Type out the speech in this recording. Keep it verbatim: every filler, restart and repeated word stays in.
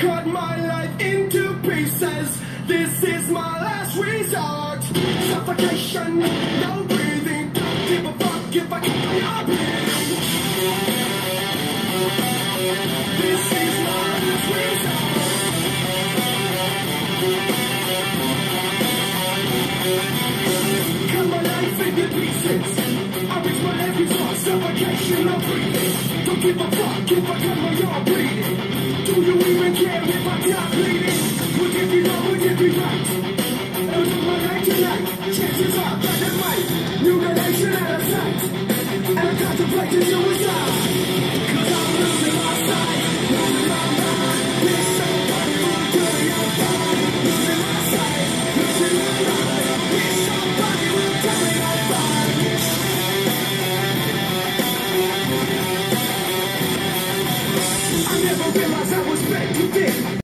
cut my life into pieces. This is my last resort. Suffocation, no breathing. Don't give a fuck if I keep on breathing. This is my last resort. Cut my life into pieces. I reach my last resort. Suffocation, no breathing. Don't give a fuck if I cut my arm bleeding. Do you even care if I die bleeding? Would it be wrong, would it be right? I'll do my night tonight. Chances are that I might. New relation out of sight. And I'm contemplating suicide. Cause I'm losing my sight. Losing my mind. There's somebody who's doing your fine. Losing my sight. Losing my mind. There's somebody who's doing your fine. I never realized I was meant to this.